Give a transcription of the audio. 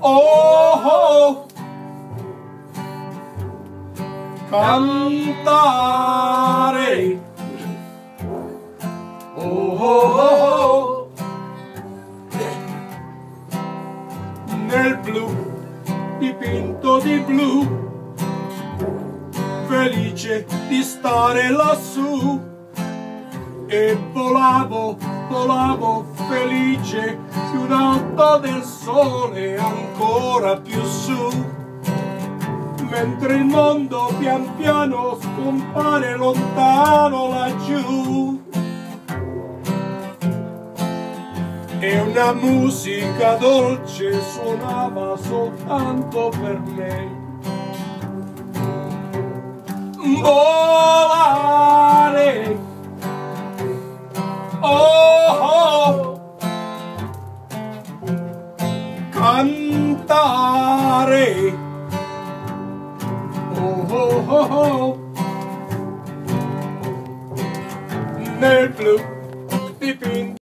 oh, cantare, oh, nel blu, dipinto di blu, felice di stare lassù, e volavo, volavo felice più in alto del sole, ancora più su, mentre il mondo pian piano scompare lontano laggiù. E una musica dolce suonava soltanto per me. Volare, oh, cantare, oh, nel blu dipinto.